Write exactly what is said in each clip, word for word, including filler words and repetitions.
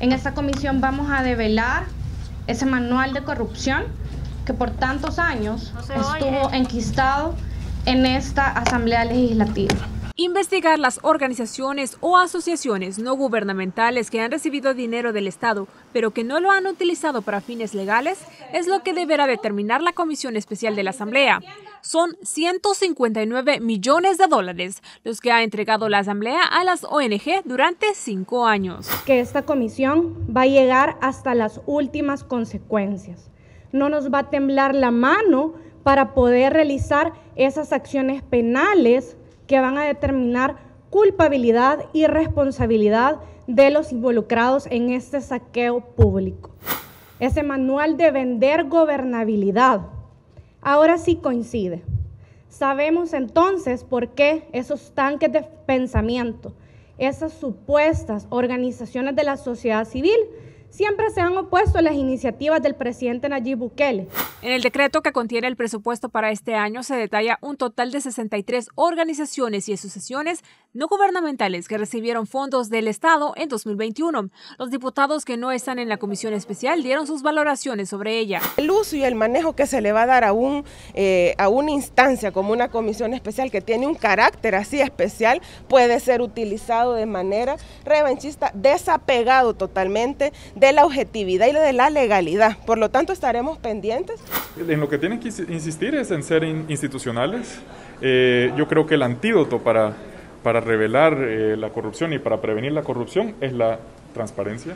En esta comisión vamos a develar ese manual de corrupción que por tantos años no estuvo oye. enquistado en esta Asamblea Legislativa. Investigar las organizaciones o asociaciones no gubernamentales que han recibido dinero del Estado, pero que no lo han utilizado para fines legales, es lo que deberá determinar la Comisión Especial de la Asamblea. Son ciento cincuenta y nueve millones de dólares los que ha entregado la Asamblea a las O N G durante cinco años. Que esta comisión va a llegar hasta las últimas consecuencias. No nos va a temblar la mano para poder realizar esas acciones penales que van a determinar culpabilidad y responsabilidad de los involucrados en este saqueo público. Ese manual de vender gobernabilidad ahora sí coincide. Sabemos entonces por qué esos tanques de pensamiento, esas supuestas organizaciones de la sociedad civil, siempre se han opuesto a las iniciativas del presidente Nayib Bukele. En el decreto que contiene el presupuesto para este año se detalla un total de sesenta y tres organizaciones y asociaciones no gubernamentales que recibieron fondos del Estado en dos mil veintiuno. Los diputados que no están en la comisión especial dieron sus valoraciones sobre ella. El uso y el manejo que se le va a dar a, un, eh, a una instancia como una comisión especial que tiene un carácter así especial puede ser utilizado de manera revanchista, desapegado totalmente de la objetividad y de la legalidad. Por lo tanto, estaremos pendientes. En lo que tienen que insistir es en ser institucionales. Eh, yo creo que el antídoto para, para revelar eh, la corrupción y para prevenir la corrupción es la transparencia.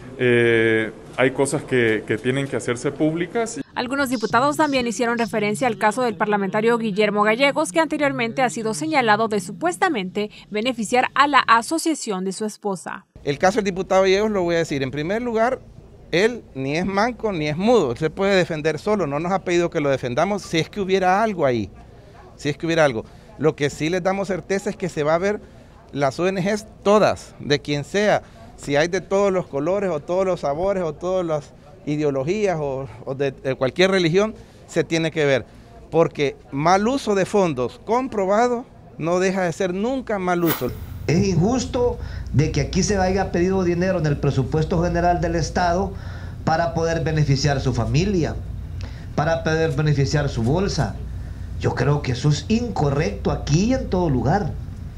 Eh, hay cosas que, que tienen que hacerse públicas. Algunos diputados también hicieron referencia al caso del parlamentario Guillermo Gallegos, que anteriormente ha sido señalado de supuestamente beneficiar a la asociación de su esposa. El caso del diputado Gallegos lo voy a decir. En primer lugar, él ni es manco ni es mudo, él se puede defender solo, no nos ha pedido que lo defendamos si es que hubiera algo ahí, si es que hubiera algo. Lo que sí les damos certeza es que se va a ver las O N Ges todas, de quien sea, si hay de todos los colores o todos los sabores o todas las ideologías o, o de, de cualquier religión, se tiene que ver, porque mal uso de fondos comprobado no deja de ser nunca mal uso. Es injusto de que aquí se haya pedido dinero en el presupuesto general del Estado para poder beneficiar a su familia, para poder beneficiar su bolsa. Yo creo que eso es incorrecto aquí y en todo lugar.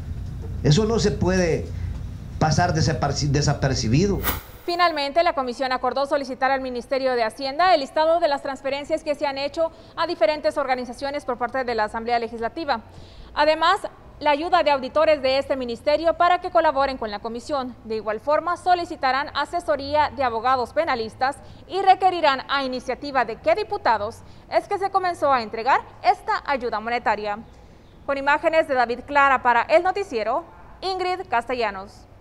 Eso no se puede pasar desapercibido. Finalmente, la comisión acordó solicitar al Ministerio de Hacienda el listado de las transferencias que se han hecho a diferentes organizaciones por parte de la Asamblea Legislativa. Además, la ayuda de auditores de este ministerio para que colaboren con la comisión. De igual forma, solicitarán asesoría de abogados penalistas y requerirán a iniciativa de qué diputados es que se comenzó a entregar esta ayuda monetaria. Con imágenes de David Clara para El Noticiero, Ingrid Castellanos.